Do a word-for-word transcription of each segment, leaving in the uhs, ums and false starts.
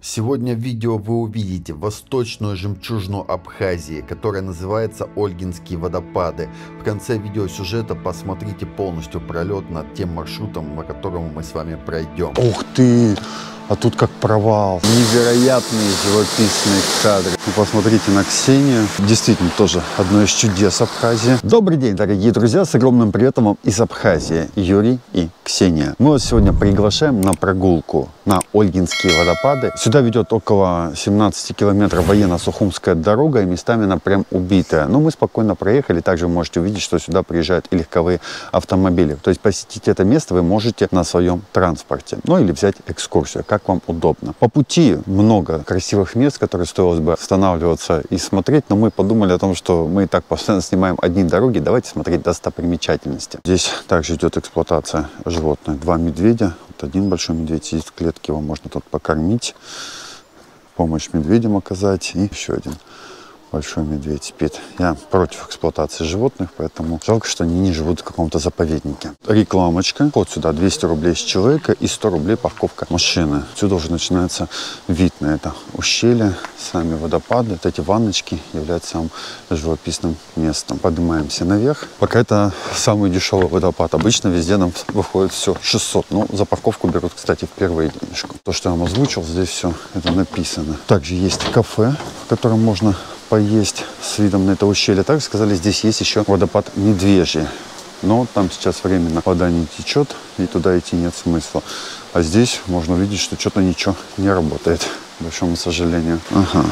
Сегодня в видео вы увидите восточную жемчужину Абхазии, которая называется Ольгинские водопады. В конце видеосюжета посмотрите полностью пролет над тем маршрутом, по которому мы с вами пройдем. Ух ты! А тут как провал. Невероятные живописные кадры. Вы посмотрите на Ксению. Действительно, тоже одно из чудес Абхазии. Добрый день, дорогие друзья. С огромным приветом вам из Абхазии. Юрий и Ксения. Мы вас сегодня приглашаем на прогулку на Ольгинские водопады. Сюда ведет около семнадцати километров военно-сухумская дорога, и местами она прям убитая. Но мы спокойно проехали. Также вы можете увидеть, что сюда приезжают и легковые автомобили. То есть посетить это место вы можете на своем транспорте. Ну или взять экскурсию, как вам удобно. По пути много красивых мест, которые стоилось бы останавливаться и смотреть, но мы подумали о том, что мы и так постоянно снимаем одни дороги, давайте смотреть достопримечательности. Здесь также идет эксплуатация животных. Два медведя, вот один большой медведь сидит в клетке, его можно тут покормить, помощь медведям оказать, и еще один большой медведь спит. Я против эксплуатации животных, поэтому жалко, что они не живут в каком-то заповеднике. Рекламочка. Вот сюда двести рублей с человека и сто рублей парковка машины. Отсюда уже начинается вид на это ущелье, сами водопады. Вот эти ванночки являются самым живописным местом. Поднимаемся наверх. Пока это самый дешевый водопад. Обычно везде нам выходит все шестьсот. Но за парковку берут, кстати, в первую денежку. То, что я вам озвучил, здесь все это написано. Также есть кафе, в котором можно поесть с видом на это ущелье. Так сказали, здесь есть еще водопад Медвежий. Но там сейчас временно вода не течет, и туда идти нет смысла. А здесь можно увидеть, что что-то ничего не работает, к большому сожалению. Ага.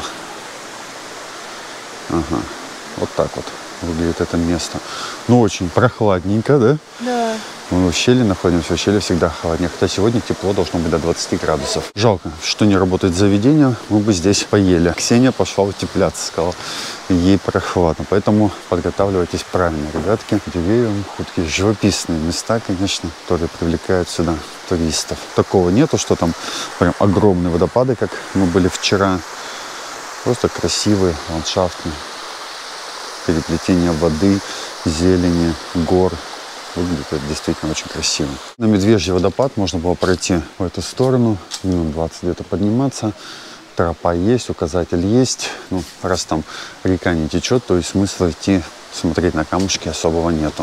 Ага. Вот так вот выглядит это место. Ну, очень прохладненько, да? Да. Мы в ущелье находимся, в ущелье всегда холоднее. Хотя сегодня тепло должно быть до двадцати градусов. Жалко, что не работает заведение, мы бы здесь поели. Ксения пошла утепляться, сказала, ей прохладно. Поэтому подготавливайтесь правильно, ребятки. Деревья, такие живописные места, конечно, которые привлекают сюда туристов. Такого нету, что там прям огромные водопады, как мы были вчера. Просто красивые, ландшафтные. Переплетение воды, зелени, гор. Выглядит это действительно очень красиво. На Медвежий водопад можно было пройти в эту сторону, минут двадцать где-то подниматься. Тропа есть, указатель есть. Ну, раз там река не течет, то есть смысла идти смотреть на камушки особого нету.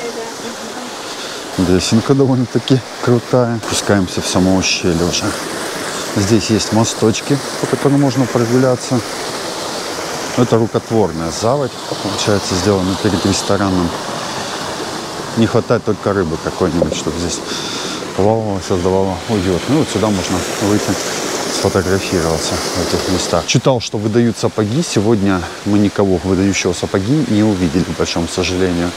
Лесенка довольно-таки крутая. Спускаемся в само ущелье уже. Здесь есть мосточки, по которым можно прогуляться. Это рукотворная заводь, получается, сделана перед рестораном. Не хватает только рыбы какой-нибудь, чтобы здесь плавала, создавала уют. Ну вот сюда можно выйти, сфотографироваться в этих местах. Читал, что выдают сапоги. Сегодня мы никого выдающего сапоги не увидели, к большому сожалению.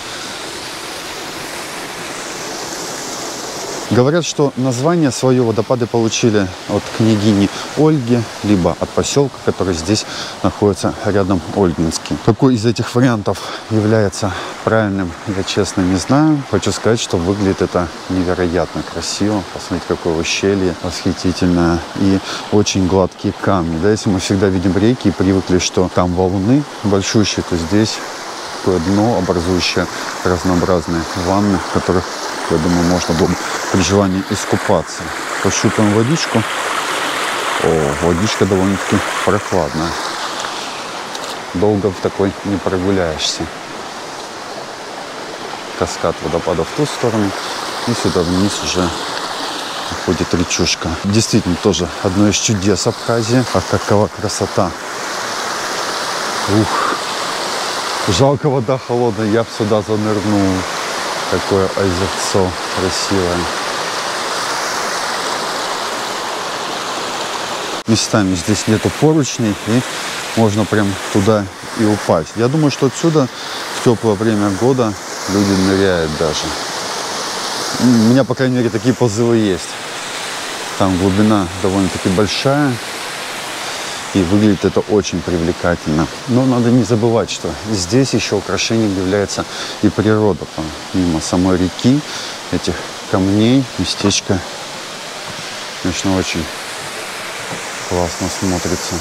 Говорят, что название свое водопады получили от княгини Ольги, либо от поселка, который здесь находится рядом, Ольгинский. Какой из этих вариантов является правильным, я честно не знаю. Хочу сказать, что выглядит это невероятно красиво. Посмотрите, какое ущелье восхитительное. И очень гладкие камни. Да, если мы всегда видим реки и привыкли, что там валуны большущие, то здесь такое дно, образующее разнообразные ванны, в которых, я думаю, можно было бы при желании искупаться. Пощупаем водичку. О, водичка довольно-таки прохладная. Долго в такой не прогуляешься. Каскад водопада в ту сторону. И сюда вниз уже уходит речушка. Действительно, тоже одно из чудес Абхазии. А какова красота. Ух. Жалко, вода холодная. Я бы сюда занырнул. Какое озерцо красивое. Местами здесь нету поручней, и можно прям туда и упасть. Я думаю, что отсюда в теплое время года люди ныряют даже. У меня, по крайней мере, такие позывы есть. Там глубина довольно-таки большая. И выглядит это очень привлекательно. Но надо не забывать, что здесь еще украшением является и природа. Помимо самой реки, этих камней, местечко, конечно, очень классно смотрится.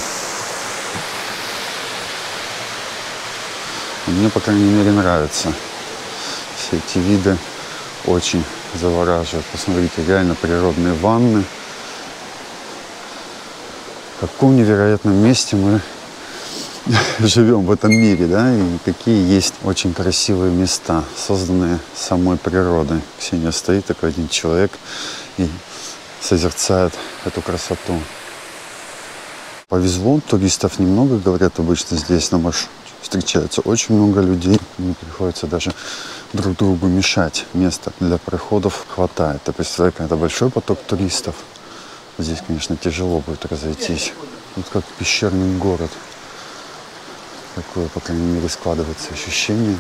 Мне, по крайней мере, нравятся все эти виды. Очень завораживают. Посмотрите, реально природные ванны. В каком невероятном месте мы живем в этом мире, да, и какие есть очень красивые места, созданные самой природой. Ксения стоит, такой один человек, и созерцает эту красоту. Повезло, туристов немного, говорят, обычно здесь на маршруте встречается очень много людей. Не приходится даже друг другу мешать. Места для проходов хватает. Ты представляешь, когда большой поток туристов, здесь, конечно, тяжело будет разойтись. Вот как пещерный город. Такое, по крайней мере, складывается ощущение.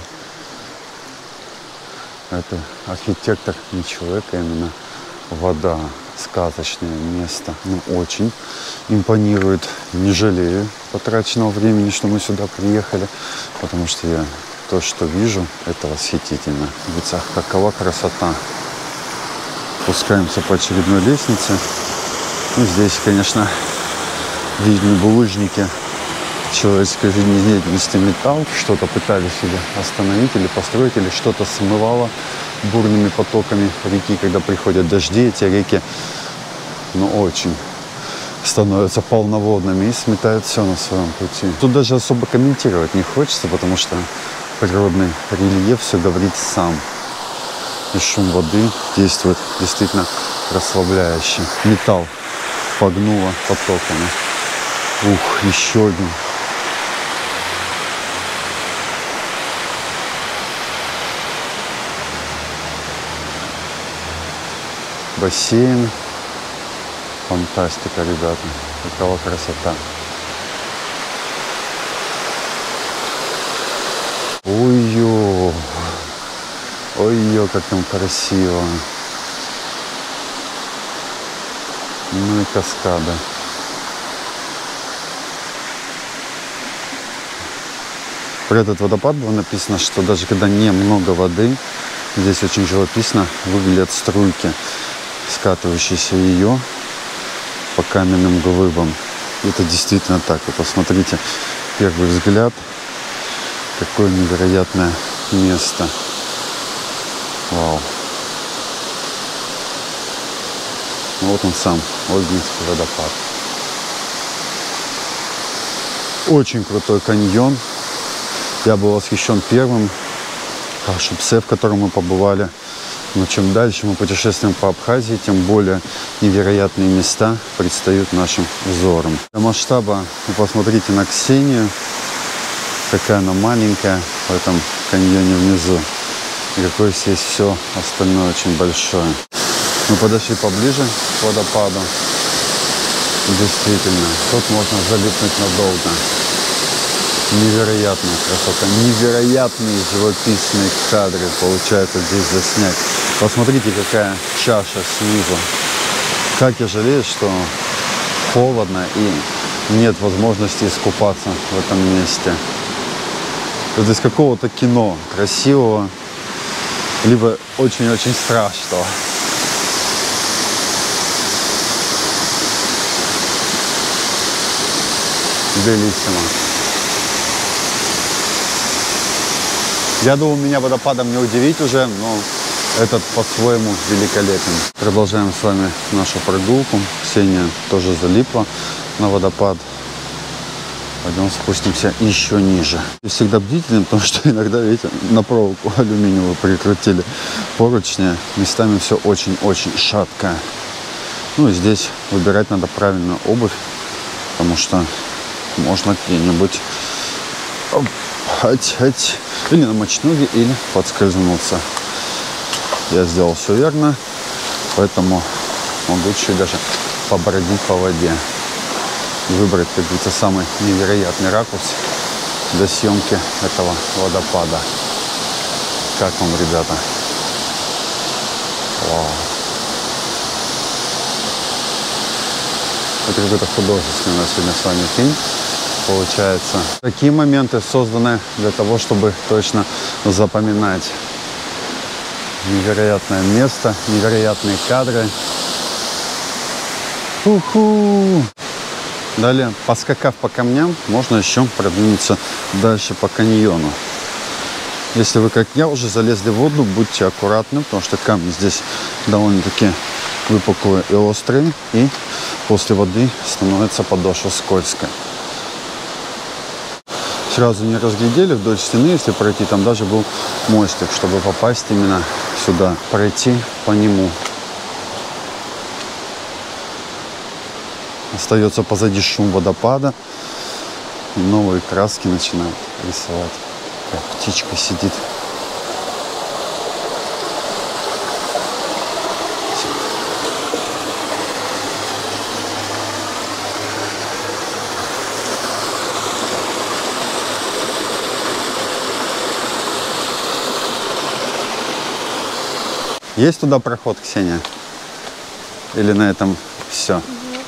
Это архитектор не человек, а именно вода. Сказочное место. Ну, очень импонирует. Не жалею потраченного времени, что мы сюда приехали, потому что я то, что вижу, это восхитительно. Ведь ах, какова красота. Спускаемся по очередной лестнице. Ну, здесь, конечно, видны булыжники человеческой жизнедеятельности, металл. Что-то пытались или остановить, или построить, или что-то смывало бурными потоками реки, когда приходят дожди, эти реки, ну, очень становятся полноводными и сметают все на своем пути. Тут даже особо комментировать не хочется, потому что природный рельеф все говорит сам. И шум воды действует действительно расслабляюще. Металл погнуло потоками. Ух, еще один. Бассейн. Фантастика, ребята. Какова красота. Ой-ё. Ой-ё, как там красиво. Ну и каскады. Про этот водопад было написано, что даже когда немного воды, здесь очень живописно выглядят струйки, скатывающиеся ее по каменным глыбам. Это действительно так. Вы посмотрите, первый взгляд, какое невероятное место. Вау. Вот он сам, Ольгинский водопад. Очень крутой каньон. Я был восхищен первым Кашубсе, в котором мы побывали. Но чем дальше мы путешествуем по Абхазии, тем более невероятные места предстают нашим взором. Для масштаба вы посмотрите на Ксению, какая она маленькая в этом каньоне внизу. И какое здесь все остальное очень большое. Мы подошли поближе к водопаду. Действительно, тут можно залипнуть надолго. Невероятная красота, невероятные живописные кадры получается здесь заснять. Посмотрите, какая чаша снизу. Как я жалею, что холодно и нет возможности искупаться в этом месте. Это из какого-то кино красивого, либо очень-очень страшного. Белиссимо. Я думал, меня водопадом не удивить уже, но этот по-своему великолепен. Продолжаем с вами нашу прогулку. Ксения тоже залипла на водопад. Пойдем спустимся еще ниже. И всегда бдительным, потому что иногда, видите, на проволоку алюминиевую прикрутили поручни. Местами все очень-очень шатко. Ну и здесь выбирать надо правильную обувь, потому что можно где-нибудь Хать-хать. Или намочить ноги, или подскользнуться. Я сделал все верно, поэтому могу чуть даже побродить по воде. И выбрать, как говорится, самый невероятный ракурс для съемки этого водопада. Как вам, ребята? Вау. Это какой-то художественный у нас сегодня с вами фильм получается. Такие моменты созданы для того, чтобы точно запоминать. Невероятное место, невероятные кадры. Ху-ху. Далее, поскакав по камням, можно еще продвинуться дальше по каньону. Если вы, как я, уже залезли в воду, будьте аккуратны, потому что камни здесь довольно-таки выпуклые и острые, и после воды становится подошва скользкая. Сразу не разглядели вдоль стены, если пройти, там даже был мостик, чтобы попасть именно сюда, пройти по нему. Остается позади шум водопада, и новые краски начинают рисовать. Как птичка сидит. Есть туда проход, Ксения? Или на этом все?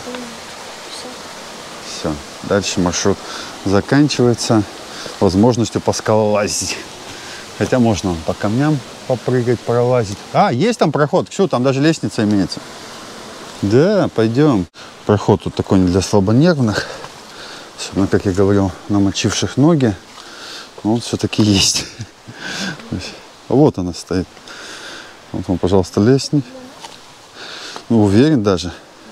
Все. Дальше маршрут заканчивается возможностью поскалолазить. Хотя можно по камням попрыгать, пролазить. А, есть там проход. Все, там даже лестница имеется. Да, пойдем. Проход тут такой не для слабонервных. Особенно, как я говорил, намочивших ноги. Но он все-таки есть. Вот она стоит. Вот вам, пожалуйста, лестница. Ну, уверен даже.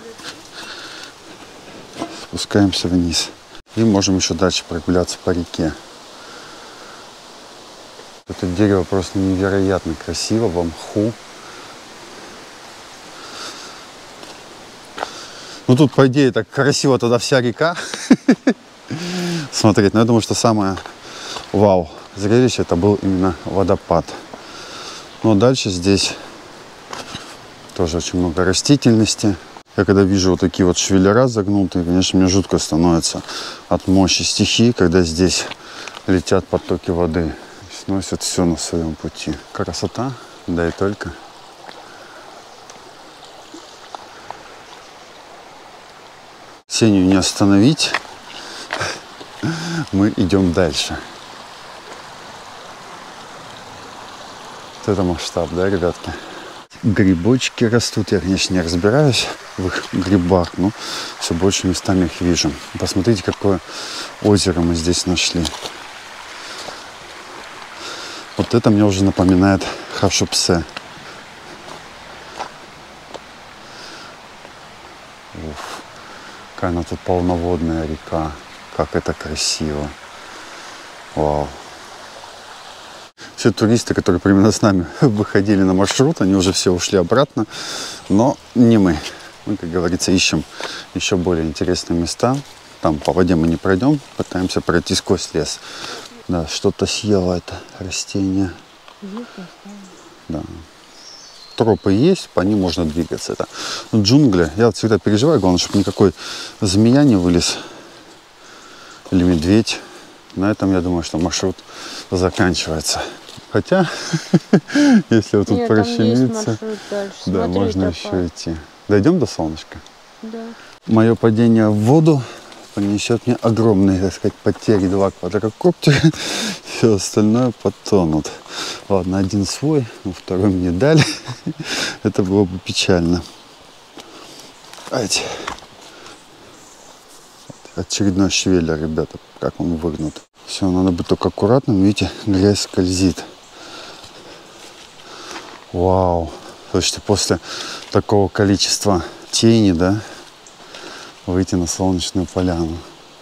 Спускаемся вниз. И можем еще дальше прогуляться по реке. Это дерево просто невероятно красиво, в мху. Ну, тут, по идее, так красиво тогда вся река. Смотреть. Но я думаю, что самое вау зрелище это был именно водопад. Ну, а дальше здесь тоже очень много растительности. Я когда вижу вот такие вот швеллера загнутые, конечно, мне жутко становится от мощи стихии, когда здесь летят потоки воды. Сносят все на своем пути. Красота, да и только. Ксению не остановить. Мы идем дальше. Вот это масштаб, да, ребятки? Грибочки растут. Я, конечно, не разбираюсь в их грибах, но все больше местами их вижу. Посмотрите, какое озеро мы здесь нашли. Вот это мне уже напоминает Хашупсе. Уф, какая она тут полноводная река. Как это красиво. Вау. Все туристы, которые примерно с нами выходили на маршрут, они уже все ушли обратно. Но не мы. Мы, как говорится, ищем еще более интересные места. Там по воде мы не пройдем. Пытаемся пройти сквозь лес. Да, что-то съело это растение. Да. Тропы есть, по ним можно двигаться. Это джунгли. Я всегда переживаю, главное, чтобы никакой змея не вылез. Или медведь. На этом, я думаю, что маршрут заканчивается. Хотя, если вот тут прощемиться, да, можно еще идти. Дойдем до солнышка? Да. Мое падение в воду понесет мне огромные, так сказать, потери. Два квадрокоптера, все остальное потонут. Ладно, один свой, но второй мне дали. Это было бы печально. Ать. Очередной швеллер, ребята, как он выгнут. Все, надо быть только аккуратным. Видите, грязь скользит. Вау. Слушайте, после такого количества тени, да, выйти на солнечную поляну.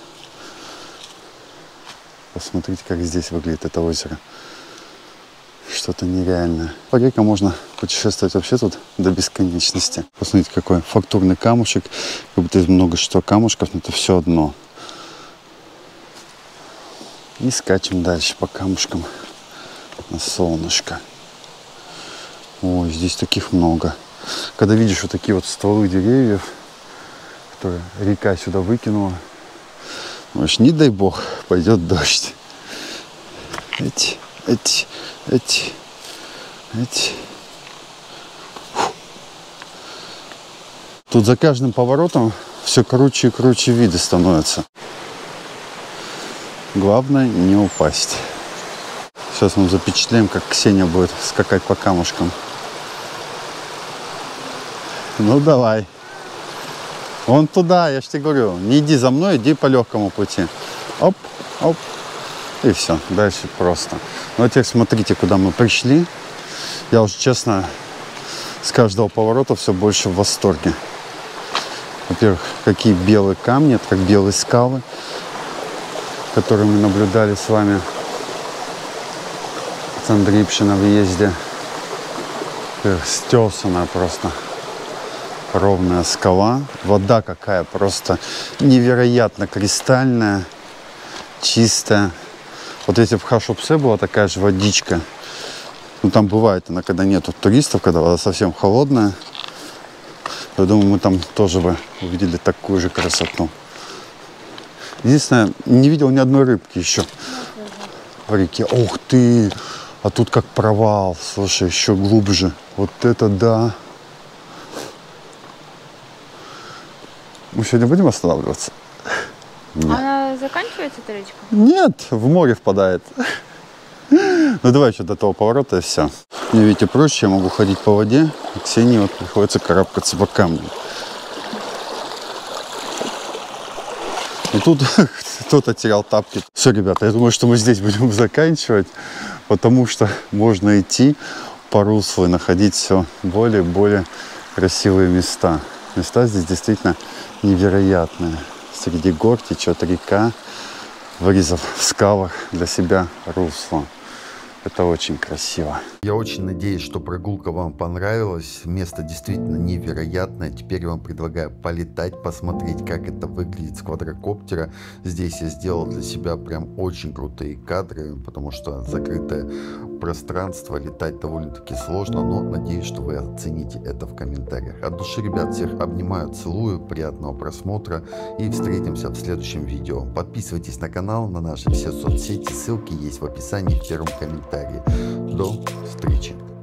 Посмотрите, как здесь выглядит это озеро. Что-то нереальное. По рекам можно путешествовать вообще тут до бесконечности. Посмотрите, какой фактурный камушек. Как будто из много что камушков, но это все одно. И скачем дальше по камушкам на солнышко. Ой, здесь таких много. Когда видишь вот такие вот стволы деревьев, которые река сюда выкинула, может, не дай бог, пойдет дождь. Эти, эти, эти, эти. Фу. Тут за каждым поворотом все круче и круче виды становятся. Главное не упасть. Сейчас мы запечатлеем, как Ксения будет скакать по камушкам. Ну давай. Вон туда, я же тебе говорю. Не иди за мной, иди по легкому пути. Оп, оп. И все. Дальше просто. Ну а теперь смотрите, куда мы пришли. Я уже, честно, с каждого поворота все больше в восторге. Во-первых, какие белые камни, это как белые скалы, которые мы наблюдали с вами с Андрипши на въезде. Стесанная просто ровная скала. Вода какая просто невероятно кристальная, чистая. Вот если в Хашупсе была такая же водичка, ну там бывает она, когда нету туристов, когда вода совсем холодная, я думаю, мы там тоже бы увидели такую же красоту. Единственное, не видел ни одной рыбки еще в реке. Ух ты! А тут как провал, слушай, еще глубже. Вот это да! Мы сегодня будем останавливаться? Нет. Она заканчивается, эта речка? Нет, в море впадает. Ну давай еще до того поворота и все. Мне, видите, проще, я могу ходить по воде, а Ксении вот приходится карабкаться по камню. И тут кто-то терял тапки. Все, ребята, я думаю, что мы здесь будем заканчивать, потому что можно идти по руслу и находить все более и более красивые места. Места здесь действительно невероятные. Среди гор течет река, вырезав в скалах для себя русло. Это очень красиво. Я очень надеюсь, что прогулка вам понравилась. Место действительно невероятное. Теперь я вам предлагаю полетать, посмотреть, как это выглядит с квадрокоптера. Здесь я сделал для себя прям очень крутые кадры, потому что закрытое пространство, летать довольно-таки сложно, но надеюсь, что вы оцените это в комментариях. От души, ребят, всех обнимаю, целую, приятного просмотра и встретимся в следующем видео. Подписывайтесь на канал, на наши все соцсети, ссылки есть в описании в первом комментарии. До встречи!